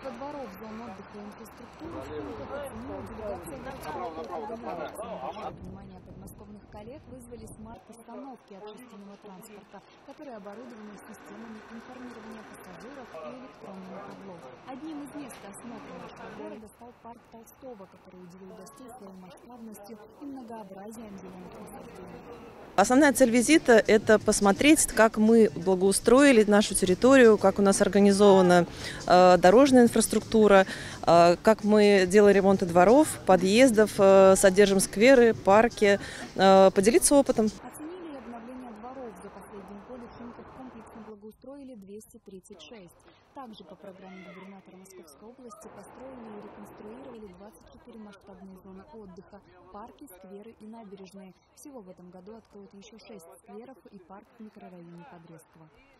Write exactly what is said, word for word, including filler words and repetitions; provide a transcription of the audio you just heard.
Строительство дворов, зон отдыха и инфраструктуры внимание подмосковных коллег вызвали смарт-установки общественного транспорта, которые оборудованы системами информирования пассажиров и электронными табло. Одним из мест осмотра нашего города стал парк Толстого, который удивил гостей своей масштабностью и многообразием зеленых насаждений. Основная цель визита – это посмотреть, как мы благоустроили нашу территорию, как у нас организована э, дорожная инфраструктура, э, как мы делаем ремонты дворов, подъездов, э, содержим скверы, парки, э, поделиться опытом. Оценили и обновление дворов. За последние годы Химках комплексно благоустроили двести тридцать шесть. Также по программе губернатора Московской области построили и реконструировали двадцать четыре масштабные зоны отдыха, парки, скверы и набережные. Всего в этом году откроют еще шесть скверов и парк в микрорайоне Подрестково.